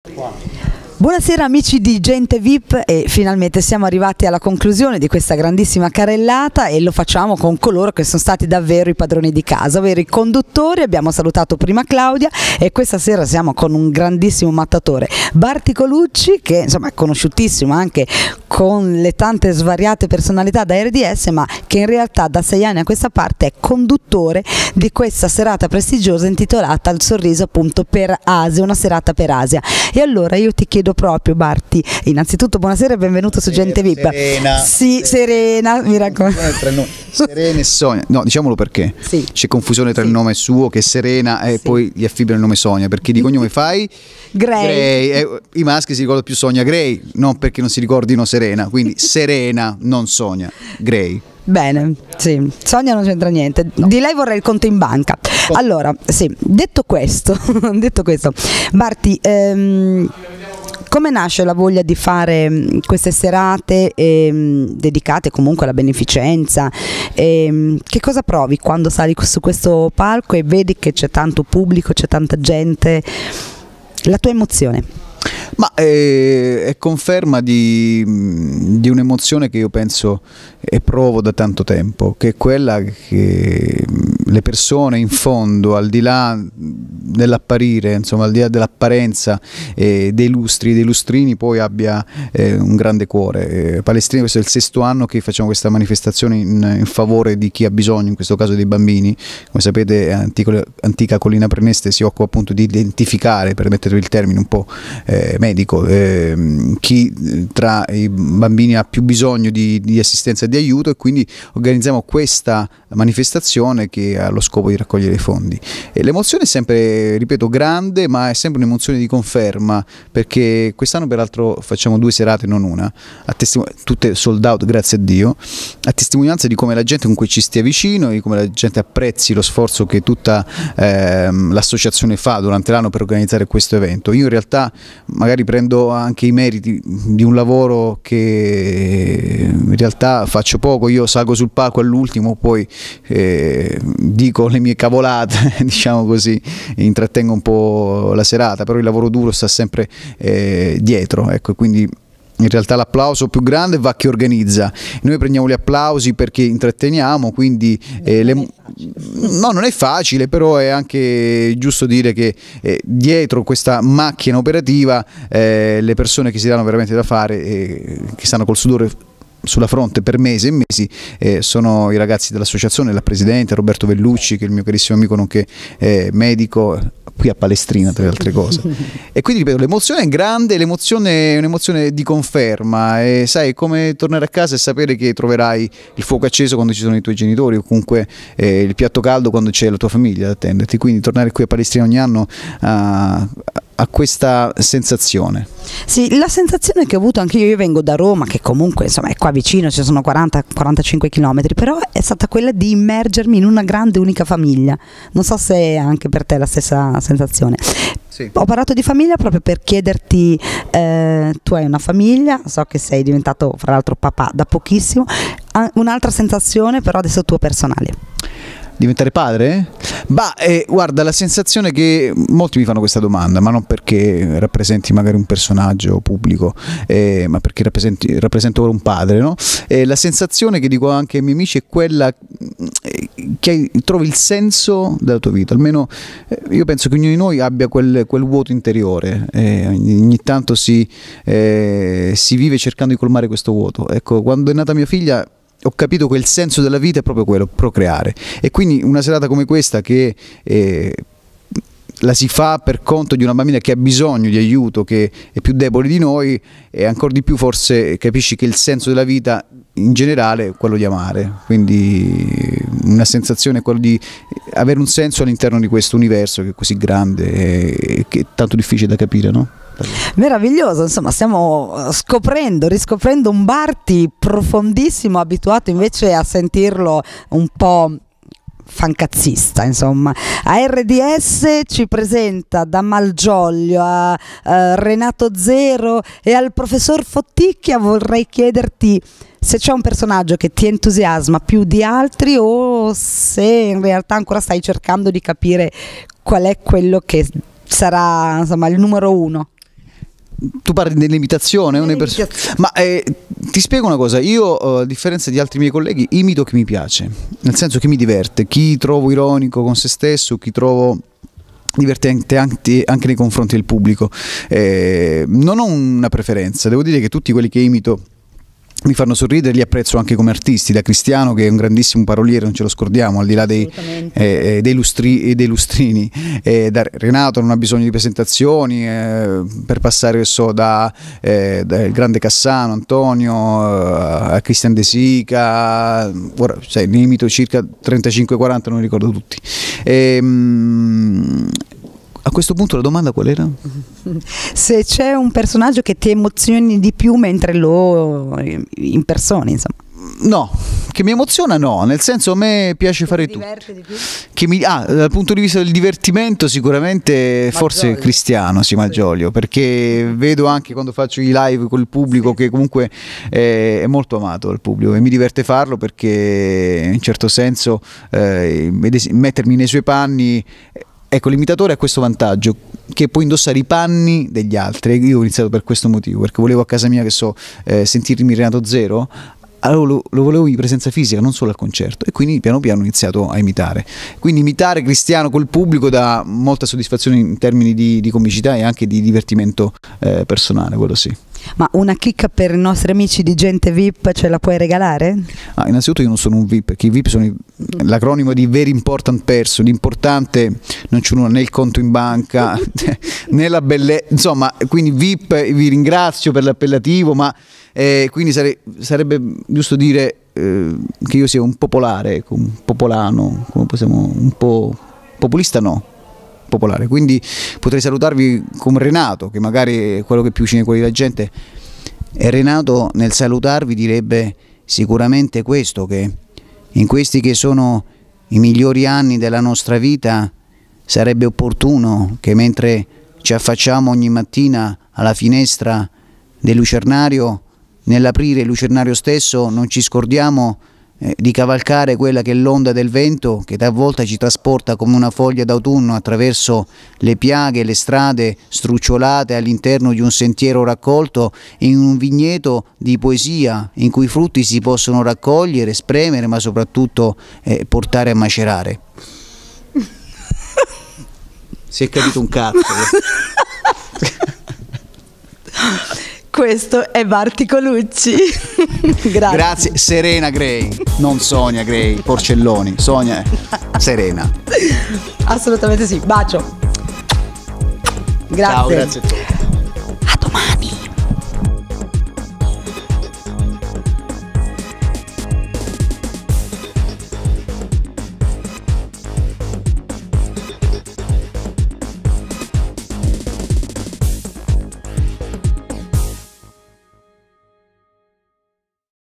Buonasera amici di Gente VIP, e finalmente siamo arrivati alla conclusione di questa grandissima carrellata e lo facciamo con coloro che sono stati davvero i padroni di casa, ovvero i conduttori. Abbiamo salutato prima Claudia e questa sera siamo con un grandissimo mattatore, Barti Colucci, che insomma è conosciutissimo anche con le tante svariate personalità da RDS, ma che in realtà da 6 anni a questa parte è conduttore di questa serata prestigiosa intitolata Il sorriso appunto per Asia, una serata per Asia. E allora io ti chiedo proprio, Barti, innanzitutto buonasera e benvenuto su Gente VIP. Serena. Sì, Serena, mi raccomando. Serena e Sonia, no, diciamolo perché sì. C'è confusione tra il nome suo che è Serena e poi gli affibbiano il nome Sonia, perché di cognome fai Gray. I maschi si ricordano più Sonia Gray, non perché non si ricordino Serena, quindi Serena, non Sonia, Gray. Bene, sì, Sonia non c'entra niente, no. Di lei vorrei il conto in banca. Allora, sì, detto questo, Barti, come nasce la voglia di fare queste serate dedicate comunque alla beneficenza? Che cosa provi quando sali su questo palco e vedi che c'è tanto pubblico, c'è tanta gente? La tua emozione? Ma è conferma di un'emozione che io penso e provo da tanto tempo, che è quella che le persone in fondo, al di là dell'apparire, insomma al di là dell'apparenza dei lustri e dei lustrini, poi abbia un grande cuore. Palestrina, questo è il 6° anno che facciamo questa manifestazione in favore di chi ha bisogno, in questo caso dei bambini. Come sapete, Antica Collina Preneste si occupa appunto di identificare, per mettervi il termine un po' medico, chi tra i bambini ha più bisogno di assistenza e di aiuto, e quindi organizziamo questa manifestazione che ha lo scopo di raccogliere i fondi. E l'emozione è sempre, ripeto, grande, ma è sempre un'emozione di conferma, perché quest'anno peraltro facciamo 2 serate, non una, tutte sold out, grazie a Dio, a testimonianza di come la gente comunque ci stia vicino, di come la gente apprezzi lo sforzo che tutta l'associazione fa durante l'anno per organizzare questo evento. Io in realtà magari prendo anche i meriti di un lavoro che in realtà faccio poco. Io salgo sul palco all'ultimo, poi dico le mie cavolate, diciamo così, intrattengo un po' la serata, però il lavoro duro sta sempre dietro, ecco, quindi in realtà l'applauso più grande va a chi organizza. Noi prendiamo gli applausi perché intratteniamo, quindi no, non è facile, però è anche giusto dire che dietro questa macchina operativa le persone che si danno veramente da fare, che stanno col sudore sulla fronte per mesi e mesi, sono i ragazzi dell'associazione, la presidente Roberto Vellucci, che è il mio carissimo amico nonché medico qui a Palestrina, tra le altre cose. E quindi ripeto, l'emozione è grande, l'emozione è un'emozione di conferma, e sai, come tornare a casa e sapere che troverai il fuoco acceso quando ci sono i tuoi genitori, o comunque il piatto caldo quando c'è la tua famiglia ad attenderti. Quindi tornare qui a Palestrina ogni anno a questa sensazione. Sì, la sensazione che ho avuto anche io vengo da Roma, che comunque insomma è qua vicino, ci sono 40-45 km, però è stata quella di immergermi in una grande unica famiglia. Non so se è anche per te la stessa sensazione. Sì. Ho parlato di famiglia proprio per chiederti, tu hai una famiglia, so che sei diventato fra l'altro papà da pochissimo, un'altra sensazione però adesso tua personale. Diventare padre? Bah, guarda, la sensazione che molti mi fanno questa domanda, ma non perché rappresenti magari un personaggio pubblico, ma perché rappresento un padre, no? La sensazione che dico anche ai miei amici è quella che trovi il senso della tua vita. Almeno io penso che ognuno di noi abbia quel vuoto interiore, ogni tanto si vive cercando di colmare questo vuoto. Ecco, quando è nata mia figlia ho capito che il senso della vita è proprio quello, procreare, e quindi una serata come questa che la si fa per conto di una bambina che ha bisogno di aiuto, che è più debole di noi, e ancora di più forse capisci che il senso della vita in generale è quello di amare, quindi una sensazione è quello di avere un senso all'interno di questo universo che è così grande e che è tanto difficile da capire, no? Meraviglioso, insomma stiamo riscoprendo un Barti profondissimo, abituato invece a sentirlo un po' fancazzista, insomma. A RDS ci presenta da Malgioglio a Renato Zero e al professor Fotticchia. Vorrei chiederti se c'è un personaggio che ti entusiasma più di altri, o se in realtà ancora stai cercando di capire qual è quello che sarà, insomma, il numero uno. Tu parli dell'imitazione? Ma ti spiego una cosa, io a differenza di altri miei colleghi imito chi mi piace, nel senso che mi diverte, chi trovo ironico con se stesso, chi trovo divertente anche nei confronti del pubblico. Non ho una preferenza, devo dire che tutti quelli che imito mi fanno sorridere, li apprezzo anche come artisti, da Cristiano che è un grandissimo paroliere, non ce lo scordiamo, al di là dei lustrini, da Renato non ha bisogno di presentazioni, per passare dal grande Cassano, Antonio, a Christian De Sica, ora ne imito circa 35-40, non ricordo tutti. A questo punto la domanda qual era? Se c'è un personaggio che ti emozioni di più mentre lo impersoni, insomma. No, che mi emoziona no, nel senso a me piace fare tutto. Di più? Dal punto di vista del divertimento sicuramente forse Cristiano, sì, Malgioglio, perché vedo anche quando faccio i live col pubblico che comunque è molto amato dal pubblico e mi diverte farlo perché in un certo senso mettermi nei suoi panni. Ecco, l'imitatore ha questo vantaggio, che può indossare i panni degli altri. Io ho iniziato per questo motivo, perché volevo a casa mia, sentirmi Renato Zero, allora lo volevo in presenza fisica, non solo al concerto, e quindi piano piano ho iniziato a imitare. Quindi imitare Cristiano col pubblico dà molta soddisfazione in termini di comicità e anche di divertimento personale, quello sì. Ma una chicca per i nostri amici di Gente VIP ce la puoi regalare? Innanzitutto io non sono un VIP, perché i VIP sono l'acronimo di Very Important Person. L'importante non c'è nulla, né il conto in banca né la bellezza, insomma, quindi VIP vi ringrazio per l'appellativo, ma quindi sarebbe giusto dire che io sia un popolare, un popolano, come possiamo, un po' populista no, popolare, quindi potrei salutarvi come Renato, che magari è quello che più vicino ai cuori della gente, e Renato nel salutarvi direbbe sicuramente questo, che in questi che sono i migliori anni della nostra vita sarebbe opportuno che mentre ci affacciamo ogni mattina alla finestra del lucernario, nell'aprire il lucernario stesso non ci scordiamo di cavalcare quella che è l'onda del vento che talvolta ci trasporta come una foglia d'autunno attraverso le piaghe e le strade strucciolate all'interno di un sentiero raccolto in un vigneto di poesia in cui i frutti si possono raccogliere, spremere, ma soprattutto portare a macerare. Si è capito un cazzo. Questo è Barti Colucci. Grazie. Grazie, Serena Grey, non Sonia Grey, Porcelloni, Sonia Serena. Assolutamente sì, bacio. Grazie. Ciao, grazie a te.